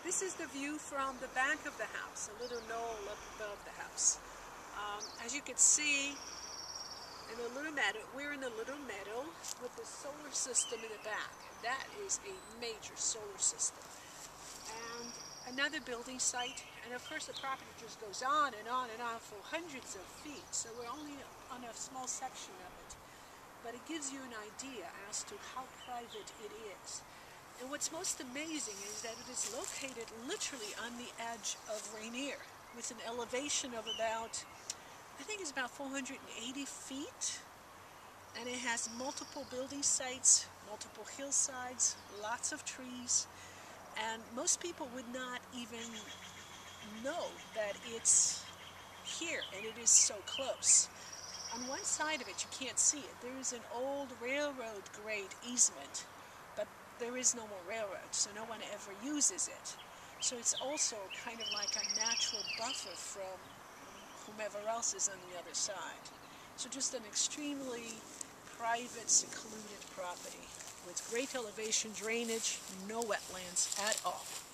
This is the view from the back of the house, a little knoll up above the house. As you can see, in the little meadow, we're in a little meadow with the solar system in the back. That is a major solar system. And another building site, and of course the property just goes on and on and on for hundreds of feet, so we're only on a small section of it. But it gives you an idea as to how private it is. And what's most amazing is that it is located literally on the edge of Rainier, with an elevation of about, I think it's about 480 feet. And it has multiple building sites, multiple hillsides, lots of trees. And most people would not even know that it's here, and it is so close. On one side of it, you can't see it. There is an old railroad grade easement, but there is no more railroad, so no one ever uses it. So it's also kind of like a natural buffer from whomever else is on the other side. So just an extremely private, secluded property with great elevation drainage, no wetlands at all.